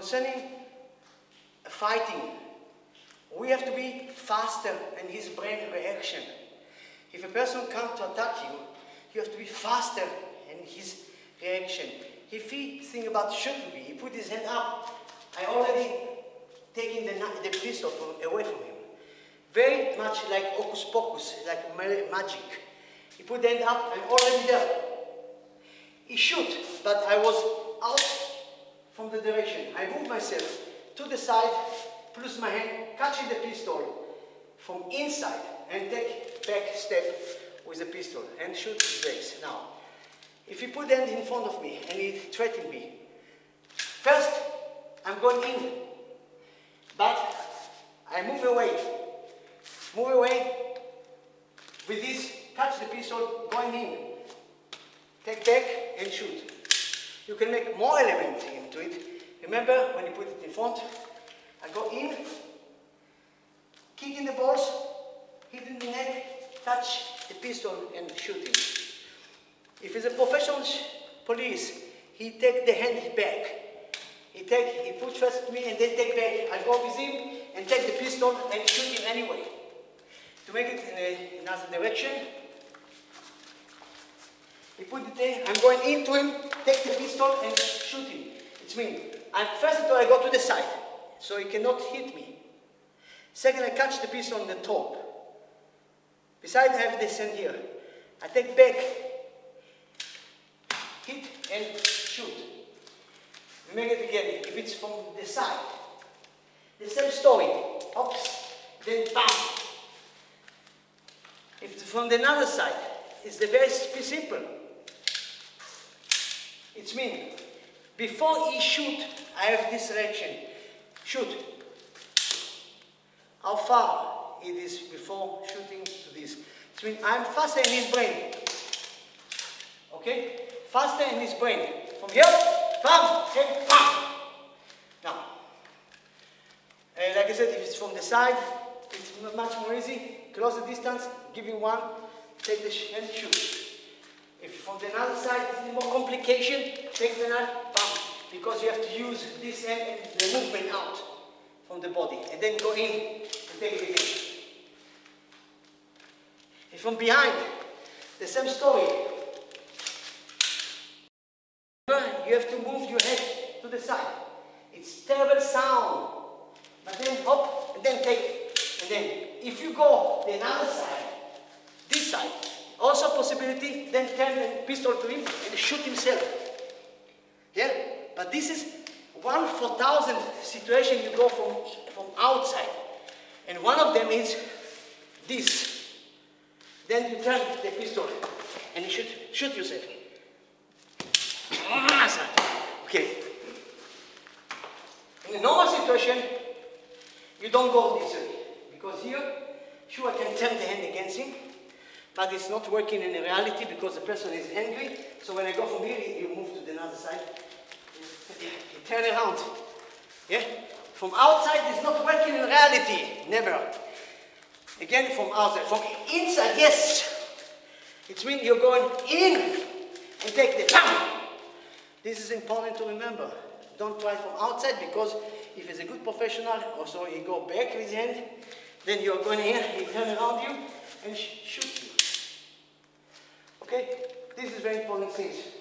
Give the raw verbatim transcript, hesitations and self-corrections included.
Concerning fighting, we have to be faster in his brain reaction. If a person comes to attack you, you have to be faster in his reaction. If he thinks about shooting me, he put his hand up, I already taken the, the pistol from, away from him. Very much like hocus pocus, like magic. He put the hand up, I'm already there. He shoot, but I was out from the direction. I moved myself to the side, plus my hand, catching the pistol from inside, and take back step with the pistol and shoot his legs. Now, if he put the hand in front of me and he threatened me, first I'm going in, but I move away, move away with this, catch the pistol, going in, take back and shoot. You can make more elements into it. Remember when you put it in front, I go in, kick in the balls, hit in the neck, touch the pistol and shoot him. If it's a professional police, he take the hand back. He take, he push first me and then take back. I go with him and take the pistol and shoot him anyway. To make it in a, another direction, he put it there, I'm going into him, take the pistol and shoot him. It's me. And first of all, I go to the side, so he cannot hit me. Second, I catch the pistol on the top. Besides, I have this hand here. I take back, hit and shoot. We make it again. If it's from the side, the same story. Oops, then bam. If it's from the other side, it's the very simple. It's mean, before he shoot, I have this reaction. Shoot. How far it is before shooting to this? It means I'm faster in his brain. Okay? Faster in his brain. From here, bam, and bam. Now, uh, like I said, if it's from the side, it's much more easy. Close the distance, give you one, take the sh and shoot. If from the other side, it's more complication, take the knife, bam. Because you have to use this hand and the movement out from the body. And then go in and take it again. If from behind, the same story. You have to move your head to the side. It's terrible sound. But then hop, and then take. And then, if you go the other side, this side, also possibility, then turn the pistol to him and shoot himself. Yeah? But this is one for thousand situation you go from, from outside. And one of them is this. Then you turn the pistol and you shoot, shoot yourself. Okay. In a normal situation, you don't go this way. Because here, sure I can turn the hand against him, but it's not working in reality because the person is angry. So when I go from here, you move to the other side. You turn around. Yeah? From outside, it's not working in reality. Never. Again, from outside. From inside, yes. It means you're going in and take the bam. This is important to remember. Don't try from outside because if he's a good professional, also he go back with his hand, then you're going here, he turn around you and sh shoot you. Okay? This is very important things.